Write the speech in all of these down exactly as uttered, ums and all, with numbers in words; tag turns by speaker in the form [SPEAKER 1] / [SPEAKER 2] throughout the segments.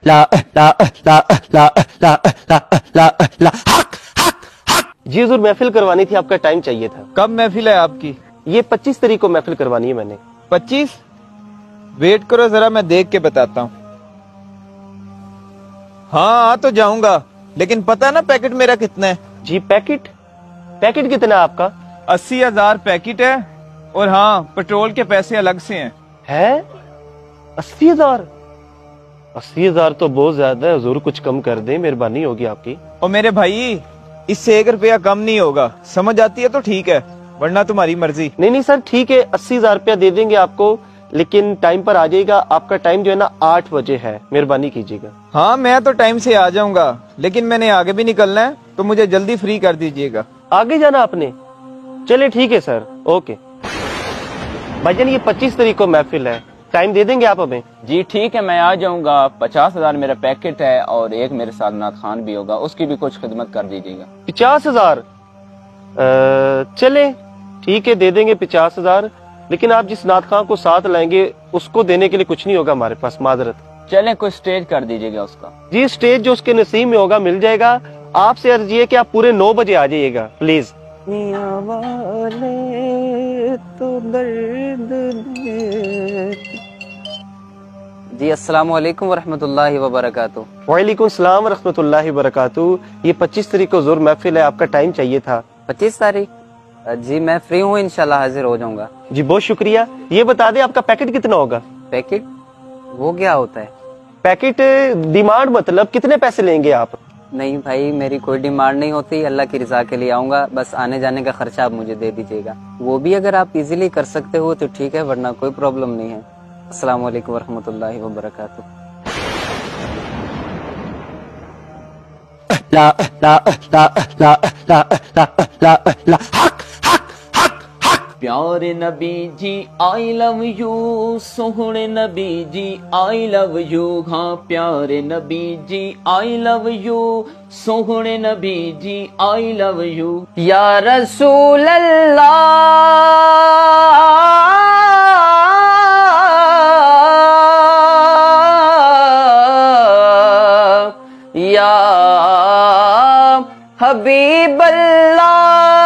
[SPEAKER 1] ला ला ला ला ला ला ला ला हक हक हक। जी हुजूर, महफिल करवानी थी, आपका टाइम चाहिए था।
[SPEAKER 2] कब महफिल है आपकी?
[SPEAKER 1] ये पच्चीस तारीख को महफिल करवानी है मैंने।
[SPEAKER 2] पच्चीस? वेट करो जरा, मैं देख के बताता हूँ। हाँ आ तो जाऊंगा, लेकिन पता है ना पैकेट मेरा कितना है?
[SPEAKER 1] जी पैकेट? पैकेट कितना है आपका?
[SPEAKER 2] अस्सी हजार पैकेट है, और हाँ पेट्रोल के पैसे अलग से हैं।
[SPEAKER 1] है? अस्सी हजार? अस्सी हजार तो बहुत ज्यादा है हुजूर, कुछ कम कर दें, मेहरबानी होगी आपकी।
[SPEAKER 2] और मेरे भाई इससे एक रुपया कम नहीं होगा, समझ आती है तो ठीक है, वरना तुम्हारी मर्जी।
[SPEAKER 1] नहीं नहीं सर ठीक है, अस्सी हजार रुपया दे देंगे आपको, लेकिन टाइम पर आ जाइएगा। आपका टाइम जो है ना आठ बजे है, मेहरबानी कीजिएगा।
[SPEAKER 2] हाँ मैं तो टाइम से आ जाऊंगा, लेकिन मैंने आगे भी निकलना है, तो मुझे जल्दी फ्री कर दीजिएगा।
[SPEAKER 1] आगे जाना आपने? चलिए ठीक है सर, ओके। भाईजान ये पच्चीस तारीख को महफिल है, टाइम दे देंगे आप हमें?
[SPEAKER 3] जी ठीक है, मैं आ जाऊंगा। पचास हजार मेरा पैकेट है, और एक मेरे साथ नाथ खान भी होगा, उसकी भी कुछ खिदमत कर दीजिएगा।
[SPEAKER 1] पचास हजार? चले ठीक है, दे देंगे पचास हजार, लेकिन आप जिस नाथ खान को साथ लाएंगे उसको देने के लिए कुछ नहीं होगा हमारे पास, माजरत।
[SPEAKER 3] चले कोई स्टेज कर दीजिएगा उसका।
[SPEAKER 1] जी स्टेज जो उसके नसीब में होगा मिल जाएगा। आपसे अर्जी है कि आप पूरे नौ बजे आ जाइएगा प्लीज। तो
[SPEAKER 4] जी अस्सलाम वालेकुम वरहमतुल्लाहि वबरकातुहू।
[SPEAKER 1] वालेकुम सलाम वरहमतुल्लाहि वबरकातुहू। ये पच्चीस तारीख को ज़ोर महफिल है, आपका टाइम चाहिए था।
[SPEAKER 4] पच्चीस तारीख? जी मैं फ्री हूँ, इंशाल्लाह हाजिर हो जाऊंगा।
[SPEAKER 1] जी बहुत शुक्रिया। ये बता दें आपका पैकेट कितना होगा?
[SPEAKER 4] पैकेट? वो क्या होता है?
[SPEAKER 1] पैकेट डिमांड मतलब कितने पैसे लेंगे आप?
[SPEAKER 4] नहीं भाई मेरी कोई डिमांड नहीं होती, अल्लाह की रजा के लिए आऊंगा, बस आने जाने का खर्चा आप मुझे दे दीजिएगा। वो भी अगर आप इजीली कर सकते हो तो ठीक है, वरना कोई प्रॉब्लम नहीं है। अस्सलाम वालेकुम वरहमतुल्लाहि वबरकातुहू।
[SPEAKER 1] ला ला ला ला ला ला ला ला हक हक हक हक।
[SPEAKER 3] प्यारे Nabi ji I love you, Sohne Nabi ji I love you. हाँ प्यारे Nabi ji I love you, Sohne Nabi ji I love you.
[SPEAKER 4] या रसूल अल्लाह या हबीब अल्लाह।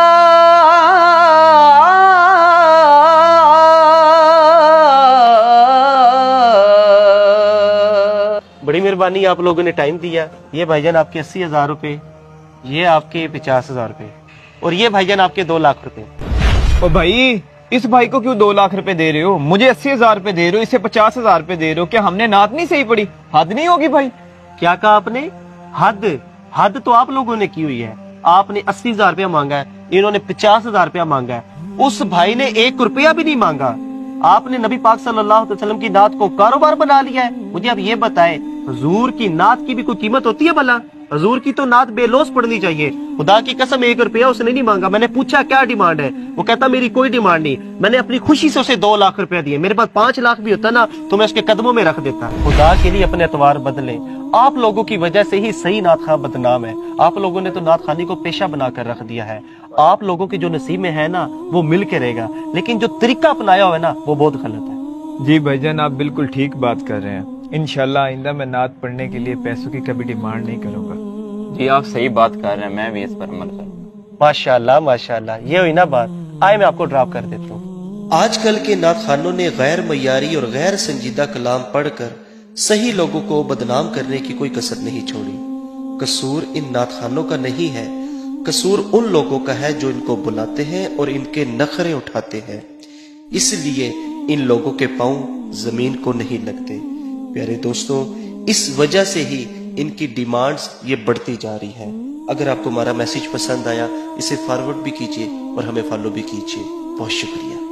[SPEAKER 1] बड़ी मेहरबानी, आप लोगों ने टाइम दिया। ये भाईजान आपके अस्सी हजार रूपए, ये आपके पचास हजार रूपए, और ये भाईजान आपके दो लाख रुपए।
[SPEAKER 2] ओ भाई इस भाई को क्यों दो लाख रुपए दे रहे हो? मुझे अस्सी हजार रुपए दे रहे हो, इसे पचास हजार रुपए दे रहे हो। क्या हमने नात नहीं सही पड़ी? हद नहीं होगी भाई?
[SPEAKER 1] क्या कहा आपने? हद? हद तो आप लोगों ने की हुई है। आपने अस्सी हजार रुपया मांगा है, इन्होंने पचास हजार रुपया मांगा है, उस भाई ने एक रुपया भी नहीं मांगा। आपने नबी पाक सल्लल्लाहु अलैहि वसल्लम की नात को कारोबार बना लिया है। मुझे आप ये बताएं, हुजूर की नात की भी कोई कीमत होती है भला? हुजूर की तो नात बेलोस पड़नी चाहिए। खुदा की कसम एक रुपया उसने नहीं मांगा। मैंने पूछा क्या डिमांड है, वो कहता मेरी कोई डिमांड नहीं। मैंने अपनी खुशी से उसे दो लाख रुपया दिए। मेरे पास पांच लाख भी होता ना तो मैं उसके कदमों में रख देता। खुदा के लिए अपने एतवार बदले। आप लोगों की वजह से ही सही नात खां बदनाम है। आप लोगों ने तो नात खानी को पेशा बनाकर रख दिया है। आप लोगों के जो नसीब में है ना वो मिल के रहेगा, लेकिन जो तरीका अपनाया हुआ है ना वो बहुत गलत है।
[SPEAKER 2] जी भाईजान आप बिल्कुल ठीक बात कर रहे हैं। इंशाल्लाह आइंदा मैं नात पढ़ने के लिए पैसों की कभी डिमांड नहीं करूंगा।
[SPEAKER 3] जी आप सही बात कर रहे हैं, मैं भी इस पर अमल करूंगा।
[SPEAKER 1] माशाल्लाह माशाल्लाह, ये हुई ना बात। आए मैं आपको ड्रॉप कर देता हूँ। आजकल के नात खानों ने गैर मयारी और गैर संजीदा कलाम पढ़कर सही लोगों को बदनाम करने की कोई कसर नहीं छोड़ी। कसूर इन नात खानों का नहीं है, कसूर उन लोगों का है जो इनको बुलाते हैं और इनके नखरे उठाते हैं। इसलिए इन लोगों के पांव जमीन को नहीं लगते। प्यारे दोस्तों, इस वजह से ही इनकी डिमांड्स ये बढ़ती जा रही हैं। अगर आपको हमारा मैसेज पसंद आया इसे फॉरवर्ड भी कीजिए और हमें फॉलो भी कीजिए। बहुत शुक्रिया।